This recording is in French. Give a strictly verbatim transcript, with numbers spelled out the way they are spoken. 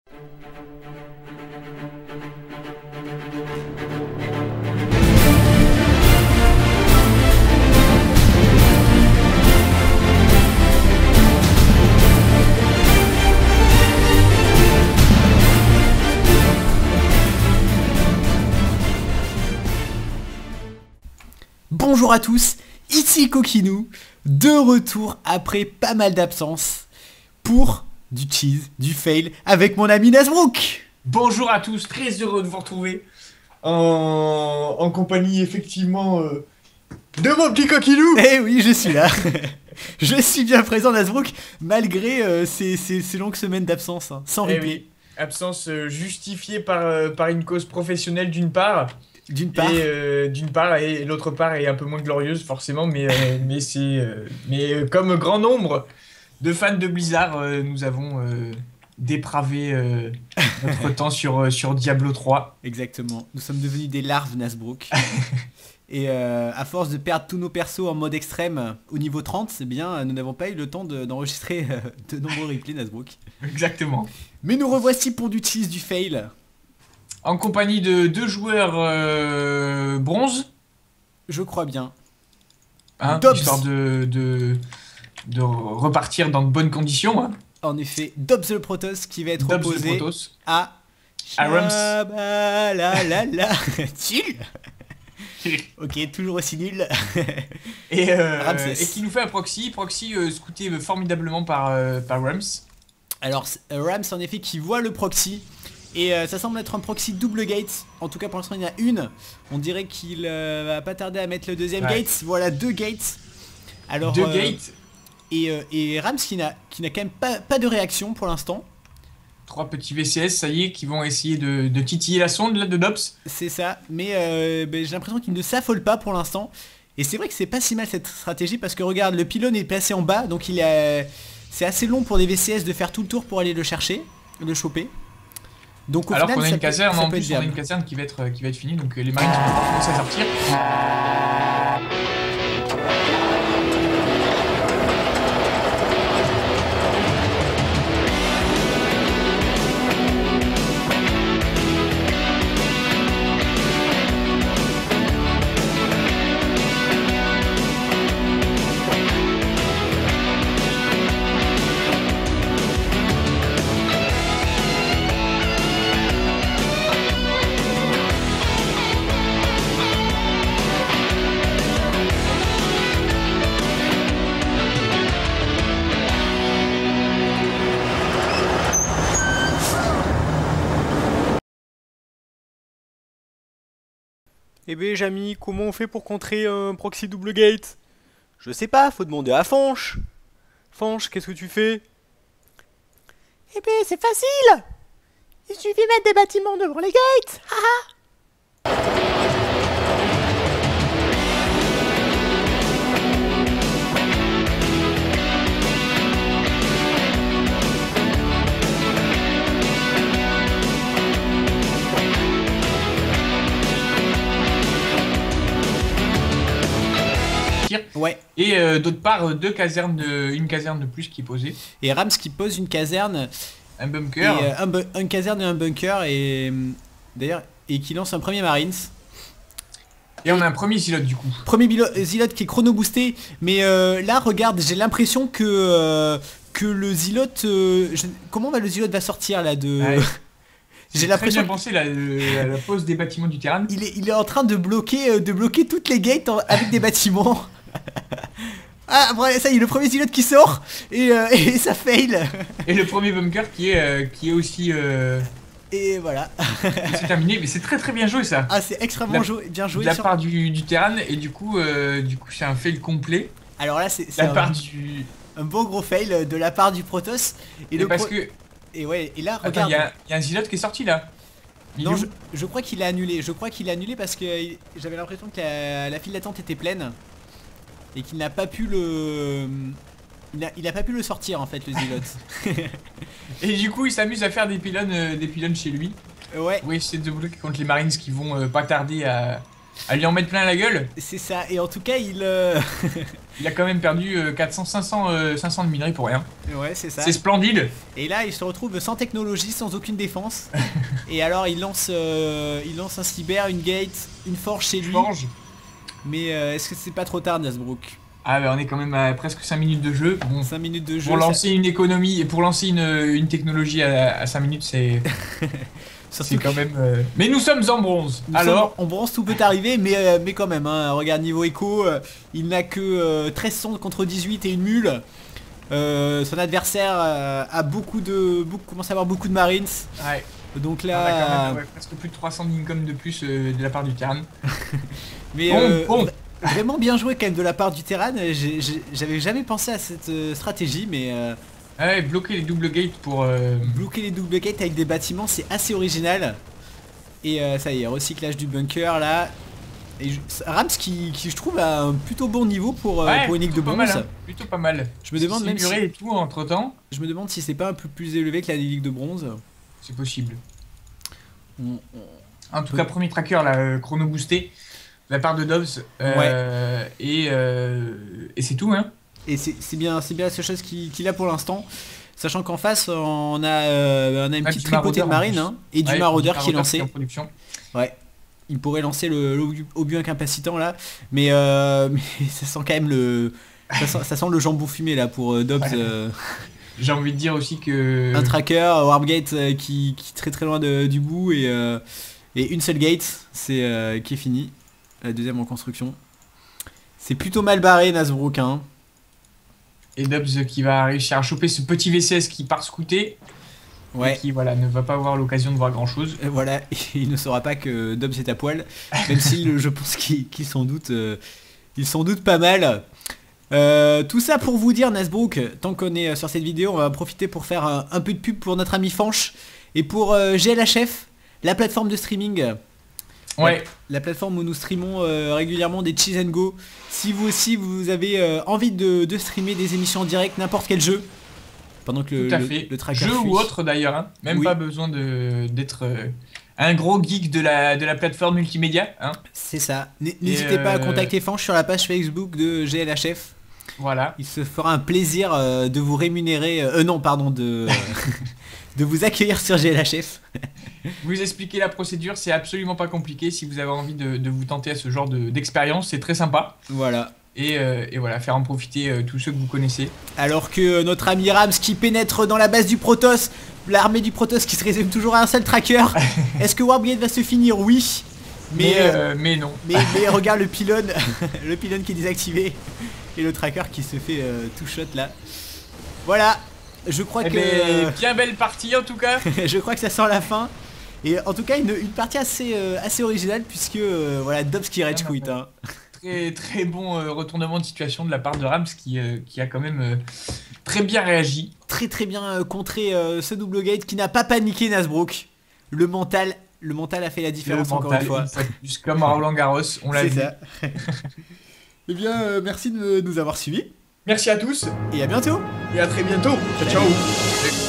Bonjour à tous, ici Coquinou, de retour après pas mal d'absence pour du cheese, du fail avec mon ami Nazbrook. Bonjour à tous, très heureux de vous retrouver en, en compagnie effectivement euh, de mon petit Coquinou. Eh oui, je suis là, je suis bien présent Nazbrook malgré euh, ces, ces, ces longues semaines d'absence, hein, sans replay. Eh oui, absence euh, justifiée par, euh, par une cause professionnelle d'une part. D'une part. Et euh, d'une part, et l'autre part est un peu moins glorieuse forcément, mais, euh, mais c'est euh, mais euh, comme grand nombre de fans de Blizzard, euh, nous avons euh, dépravé euh, notre temps sur, euh, sur Diablo trois. Exactement, nous sommes devenus des larves Nazbrook. Et euh, à force de perdre tous nos persos en mode extrême au niveau trente, c'est bien, nous n'avons pas eu le temps d'enregistrer de, euh, de nombreux replays Nazbrook. Exactement. Mais nous revoici pour du cheese, du fail. En compagnie de deux joueurs euh, bronze. Je crois bien. Hein, histoire de, de, de repartir dans de bonnes conditions. Hein. En effet, Dobbs le Protoss qui va être Dobbs opposé à... à Rams. La la la. Nul. Ok, toujours aussi nul. Et, euh, et qui nous fait un proxy. Proxy euh, scouté formidablement par, euh, par Rams. Alors, Rams en effet qui voit le proxy. Et euh, ça semble être un proxy double gate. En tout cas pour l'instant il y en a une. On dirait qu'il euh, va pas tarder à mettre le deuxième ouais. gate. Voilà, deux gates. Alors, deux euh, gates. Et, euh, et Rams qui n'a qui n'a quand même pas, pas de réaction pour l'instant. Trois petits V C S, ça y est, qui vont essayer de, de titiller la sonde là de Dobbs. C'est ça, mais euh, bah, j'ai l'impression qu'il ne s'affole pas pour l'instant. Et c'est vrai que c'est pas si mal cette stratégie parce que regarde, le pylône est placé en bas. Donc il est, c'est assez long pour des V C S de faire tout le tour pour aller le chercher, le choper. Donc, au Alors final, qu'on a une caserne, peut, en plus on a une caserne qui va être, qui va être finie, donc les marines vont pas commencer à sortir. Eh ben Jamy, comment on fait pour contrer un proxy double gate? Je sais pas, faut demander à Fanch. Fanch, qu'est-ce que tu fais? Eh ben c'est facile. Il suffit de mettre des bâtiments devant les gates. Haha. Ouais. Et euh, d'autre part, deux casernes de, une caserne de plus qui est posée. Et Rams qui pose une caserne. Un bunker. Et, euh, un, bu un caserne et un bunker. Et d'ailleurs, et qui lance un premier Marines. Et on a un premier Zealot du coup. Premier Zealot qui est chrono boosté. Mais euh, là, regarde, j'ai l'impression que, euh, que le Zealot. Euh, je, comment va le Zealot va sortir là de. Ouais. J'ai l'impression bien pensé la, la, la pose des bâtiments du terrain. Il est, il est en train de bloquer, de bloquer toutes les gates en, avec des bâtiments. Ah bref, ça y est, le premier Zealot qui sort et, euh, et ça fail. Et le premier bunker qui est, euh, qui est aussi... Euh... Et voilà. C'est terminé, mais c'est très très bien joué ça. Ah c'est extrêmement joué, bien joué. De la sur... part du, du terrain et du coup, euh, du coup c'est un fail complet. Alors là c'est la un, part du... un beau gros fail de la part du Protoss. Et, et le parce pro... que... Et ouais, et là Attends, regarde. il y, y a un Zealot qui est sorti là. Il non, je, je crois qu'il a annulé. Je crois qu'il a annulé parce que j'avais l'impression que la, la file d'attente était pleine. Et qu'il n'a pas pu le... Il a, il a pas pu le sortir en fait le Zealot. Et du coup il s'amuse à faire des pylônes, euh, des pylônes chez lui. Ouais. Oui, c'est de bloquer contre les Marines qui vont euh, pas tarder à, à lui en mettre plein la gueule. C'est ça, et en tout cas il... euh, Il a quand même perdu euh, quatre cents, cinq cents, euh, cinq cents de minerais pour rien. ouais c'est ça. C'est splendide. Et là il se retrouve sans technologie, sans aucune défense. Et alors il lance euh, il lance un cyber, une gate, une forge chez lui. Forge. Mais euh, est-ce que c'est pas trop tard Nasbrook? Ah bah on est quand même à presque cinq minutes de jeu. Bon, cinq minutes de jeu. pour ça- lancer une économie et pour lancer une, une technologie à, à cinq minutes, c'est Surtout c'est que quand même... euh, Mais nous sommes en bronze. nous Alors, sommes en bronze, tout peut arriver, mais, euh, mais quand même, hein, regarde niveau écho, euh, il n'a que euh, treize cents contre dix-huit et une mule. Euh, son adversaire euh, a beaucoup de... Beaucoup, commence à avoir beaucoup de marines. ouais, Donc on a là... quand même ouais, presque plus de trois cents d'income de plus euh, de la part du Terran. mais Bon, euh, bon. vra- vraiment bien joué quand même de la part du Terran. J'ai- j'ai- J'avais jamais pensé à cette euh, stratégie, mais euh, Ouais, bloquer les double gates pour... euh, bloquer les double gates avec des bâtiments, c'est assez original. Et euh, ça y est, recyclage du bunker là. Et je- Rams qui, qui, je trouve a un plutôt bon niveau pour, euh, ouais, pour une ligue de plutôt pas bronze. mal, hein, plutôt pas mal. Je me demande Si même c'est muré si, et tout entre temps, je me demande si c'est pas un peu plus élevé que la ligue de bronze. c'est possible. On- on- En tout cas, premier tracker là, euh, chrono boosté de la part de Dobbs. Euh, Et, euh, et c'est tout, hein. Et c'est c'est bien, c'est bien la seule chose qu'il qu'il a pour l'instant. Sachant qu'en face, on a, euh, on a une Ouais, petite du tripotée de maraudeur, en marine plus. hein, et du Ouais, maraudeur du qui est lancé. en production. Ouais. Il pourrait lancer le l'obus obus incapacitant là, mais, euh, mais ça sent quand même le, ça sent, ça sent le jambon fumé là pour euh, Dobbs. Ouais. euh, J'ai envie de dire aussi que... un tracker, Warpgate euh, qui, qui est très très loin de- du bout et, euh, et une seule gate, c'est euh, qui est fini. La deuxième en construction. C'est plutôt mal barré Nasbrook hein. Et Dobbs qui va réussir à choper ce petit V C S qui part scouter. Ouais. Et qui voilà, ne va pas avoir l'occasion de voir grand chose. Euh, Voilà, il ne saura pas que Dobbs est à poil, même si je pense qu'il qu'il s'en doute, euh, il s'en doute pas mal. Euh, tout ça pour vous dire, Nasbrook, tant qu'on est euh, sur cette vidéo, on va profiter pour faire un, un peu de pub pour notre ami Fanch et pour euh, G L H F, la plateforme de streaming. Ouais, La plateforme où nous streamons euh, régulièrement des Cheese and Go. Si vous aussi vous avez euh, envie de, de streamer des émissions en direct, n'importe quel jeu, pendant que le, tout à le- fait. le tracker Jeu fuit. ou autre d'ailleurs, hein. Même Oui. pas besoin de d'être euh, un gros geek de la, de la plateforme multimédia. Hein. C'est ça. N- N'hésitez pas à euh, contacter Fanch sur la page Facebook de G L H F. Voilà. Il se fera un plaisir euh, de vous rémunérer, euh, euh, non pardon, de, de vous accueillir sur G L H F. Vous expliquer la procédure, c'est absolument pas compliqué. Si vous avez envie de, de vous tenter à ce genre de- d'expérience, c'est très sympa. Voilà. Et, euh, et voilà, faire en profiter euh, tous ceux que vous connaissez. Alors que euh, notre ami Rams qui pénètre dans la base du Protoss, l'armée du Protoss qui se résume toujours à un seul tracker. Est-ce que Warpgate va se finir? Oui. Mais, Mais, euh, euh, mais non. mais, mais regarde le pylône, le pylône qui est désactivé et le tracker qui se fait euh, tout shot là. Voilà. Je crois Eh que ben, bien belle partie en tout cas. je crois que ça sent la fin. Et en tout cas une, une partie assez, euh, assez originale puisque euh, voilà Dobbs qui rage quit hein. Très très bon euh, retournement de situation de la part de Rams qui, euh, qui a quand même euh, très bien réagi. Très très bien euh, contré euh, ce double gate qui n'a pas paniqué Nasbrook. Le mental, le mental a fait la différence Le encore mental, une fois. une fois de plus, comme à Roland Garros, on l'a C'est vu. ça. Eh bien euh, merci de nous avoir suivis Merci à tous et à bientôt. et à très bientôt. Ciao ciao.